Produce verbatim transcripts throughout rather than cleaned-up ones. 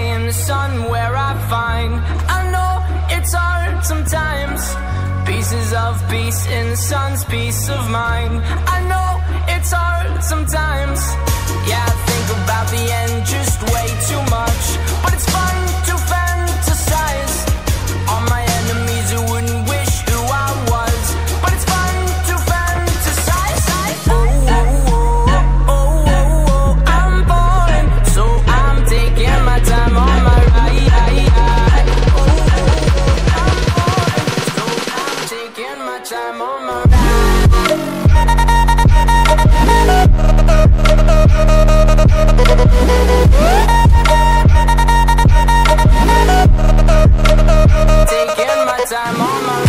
in the sun where I find, I know it's hard sometimes, pieces of peace in the sun's peace of mind. I know it's hard sometimes, yeah, I think about the end just way too much, but it's fun to fantasize on my enemies who wouldn't wish who I was, but it's fun to fantasize. Oh, oh, oh, oh, oh, oh, I'm falling, so I'm taking my time on my ride. Oh, oh, oh, I'm falling, so I'm taking my time on my ride. Taking my time on my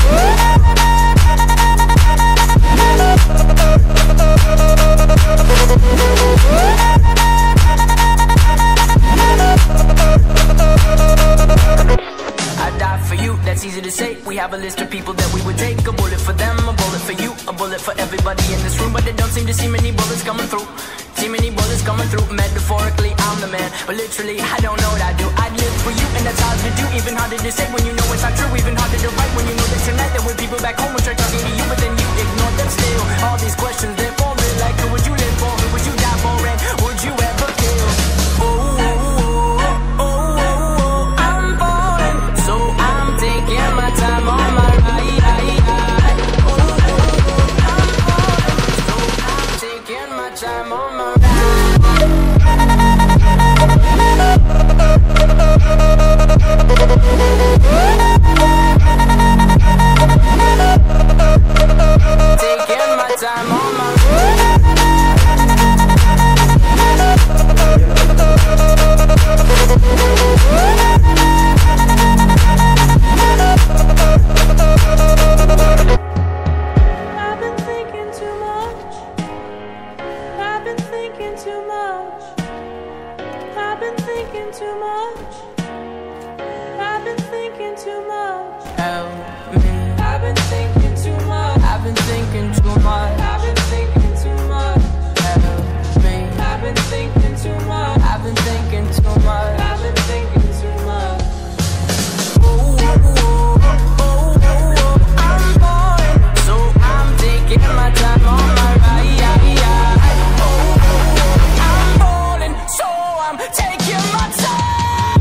I die for you, that's easy to say. We have a list of people that we would take. A bullet for them, a bullet for you, a bullet for everybody in this room. But they don't seem to see many bullets coming through. See many bullets coming through. Metaphorically, I'm the man, but literally, I don't know what I do. I'd live for you, and that's hard to do. Even harder to say when you know it's not true. Even harder to write when you know that tonight there were people back home who tried talking to you, but then you ignore them still. All these questions, they're forming like, who would you live for? Who would you die for? And would you ever kill? Oh, oh, oh, oh, oh, I'm falling, so I'm taking my time on my ride. Oh, oh, oh, I'm falling, so I'm taking my time on my ride. Taking my time on my I've been thinking too much. I've been thinking too much. I've been thinking too much. I've been thinking too much. Help me. I've been thinking too much. I've been thinking too much. I've been thinking too much. Help me. I've been thinking too much. I've been thinking too much. I've been thinking too much. Oh, oh, oh, oh, oh, I'm falling, so I'm taking my time on my ride. Oh, oh, I'm falling, so I'm taking my time.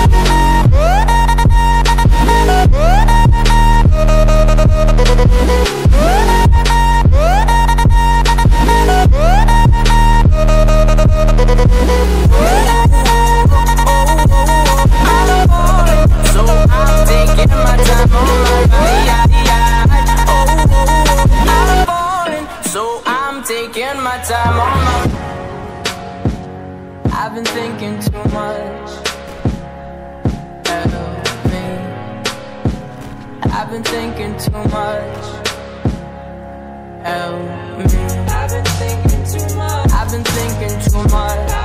So I'm taking my time on my ride. Oh, I'm falling, so I'm taking my time on my. I've been thinking too much. Help me. I've been thinking too much. Help me. I've been thinking too much. I've been thinking too much.